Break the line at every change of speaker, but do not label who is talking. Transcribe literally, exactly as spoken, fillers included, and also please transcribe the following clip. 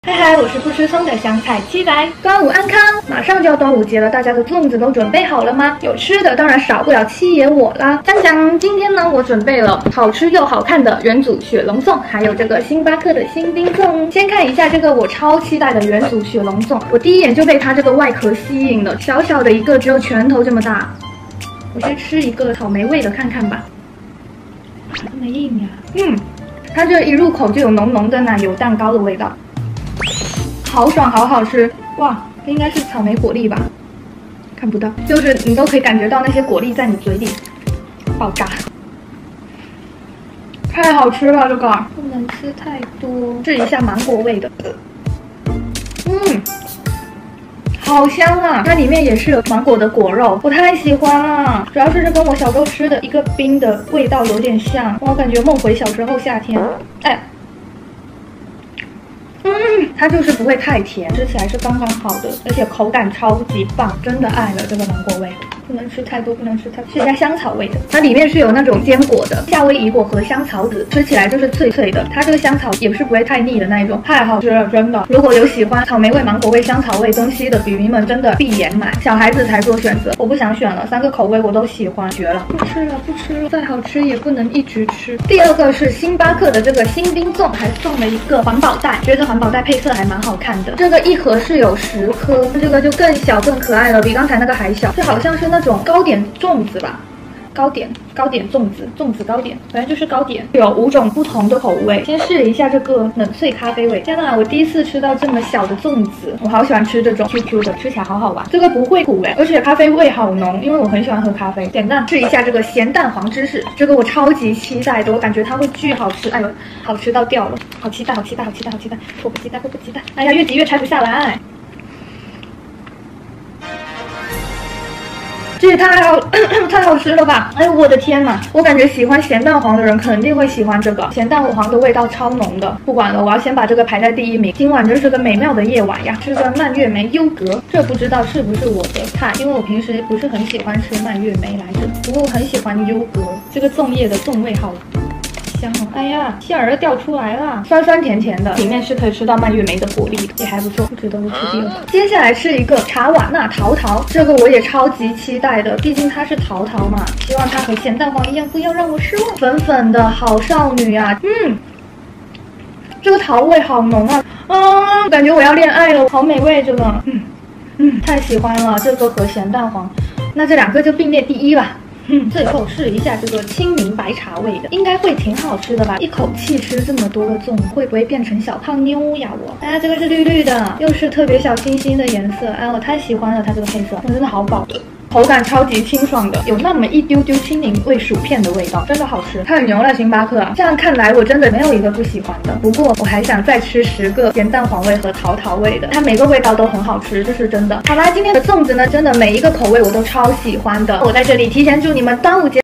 嗨嗨，我是不吃葱的香菜七仔。端午安康，马上就要端午节了，大家的粽子都准备好了吗？有吃的当然少不了七爷我啦。讲讲今天呢，我准备了好吃又好看的元祖雪龙粽，还有这个星巴克的新冰粽。先看一下这个我超期待的元祖雪龙粽，我第一眼就被它这个外壳吸引了，小小的一个，只有拳头这么大。我先吃一个草莓味的看看吧，这么硬呀！嗯，它这一入口就有浓浓的奶油蛋糕的味道。好爽，好好吃哇！这应该是草莓果粒吧？看不到，就是你都可以感觉到那些果粒在你嘴里爆炸，太好吃了！这个不能吃太多，试一下芒果味的。嗯，好香啊！它里面也是有芒果的果肉，我太喜欢了。主要是这跟我小时候吃的一个冰的味道有点像，我感觉梦回小时候夏天。哎。嗯，它就是不会太甜，吃起来是刚刚好的，而且口感超级棒，真的爱了这个芒果味。不能吃太多，不能吃太多。试一下香草味的，它里面是有那种坚果的，夏威夷果和香草籽，吃起来就是脆脆的。它这个香草也是不会太腻的那一种，太好吃了，真的。如果有喜欢草莓味、芒果味、香草味东西的比比们，真的闭眼买。小孩子才做选择，我不想选了，三个口味我都喜欢，绝了。不吃了，不吃了，再好吃也不能一直吃。第二个是星巴克的这个新冰粽，还送了一个环保袋，觉得环保袋配色还蛮好看的。这个一盒是有十颗，这个就更小更可爱了，比刚才那个还小。这好像是那种糕点粽子吧，糕点糕点粽子粽子糕点，反正就是糕点，有五种不同的口味。先试一下这个冷萃咖啡味，天哪，我第一次吃到这么小的粽子，我好喜欢吃这种 Q Q 的，吃起来好好玩。这个不会苦哎，而且咖啡味好浓，因为我很喜欢喝咖啡。点赞。试一下这个咸蛋黄芝士，这个我超级期待的，我感觉它会巨好吃，哎呦，好吃到掉了，好期待，好期待，好期待，好期待，迫不及待，迫不及待，哎呀，越挤越拆不下来。这也太好太好吃了吧！哎呦我的天哪，我感觉喜欢咸蛋黄的人肯定会喜欢这个，咸蛋黄的味道超浓的。不管了，我要先把这个排在第一名。今晚真是个美妙的夜晚呀！吃个蔓越莓优格，这不知道是不是我的菜，因为我平时不是很喜欢吃蔓越莓来着，不过我很喜欢优格。这个粽叶的粽味好香哦！哎呀，馅儿掉出来了，酸酸甜甜的，里面是可以吃到蔓越莓的果粒的，也还不错，不值得我吃第二个。接下来是一个茶瓦纳桃桃，这个我也超级期待的，毕竟它是桃桃嘛，希望它和咸蛋黄一样，不要让我失望。粉粉的好少女啊，嗯，这个桃味好浓啊，啊，感觉我要恋爱了，好美味这个，嗯嗯，太喜欢了，这个和咸蛋黄，那这两个就并列第一吧。嗯，最后试一下这个清明白茶味的，应该会挺好吃的吧？一口气吃这么多个粽，会不会变成小胖妞呀？我，哎呀，这个是绿绿的，又是特别小清新的颜色，哎，我太喜欢了它这个配色，我真的好饱。口感超级清爽的，有那么一丢丢青柠味薯片的味道，真的好吃，太牛了星巴克啊！这样看来我真的没有一个不喜欢的，不过我还想再吃十个咸蛋黄味和桃桃味的，它每个味道都很好吃，这是真的。好啦，今天的粽子呢，真的每一个口味我都超喜欢的，我在这里提前祝你们端午节